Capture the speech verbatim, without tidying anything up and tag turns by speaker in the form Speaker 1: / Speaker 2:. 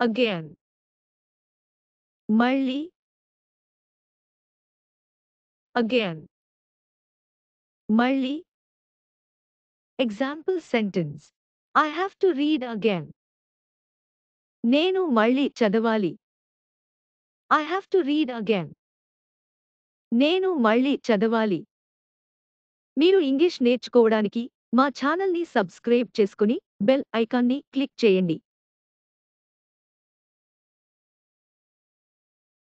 Speaker 1: again, మళ్ళీ, again, మళ్ళీ. Example sentence. I have to read again. నేను మళ్ళీ చదవాలి. I have to read again. నేను మళ్ళీ చదవాలి. మీరు ఇంగ్లీష్ నేర్చుకోవడానికి మా ఛానల్‌ని సబ్స్క్రైబ్ చేసుకుని బెల్ ఐకాన్‌ని క్లిక్ చేయండి.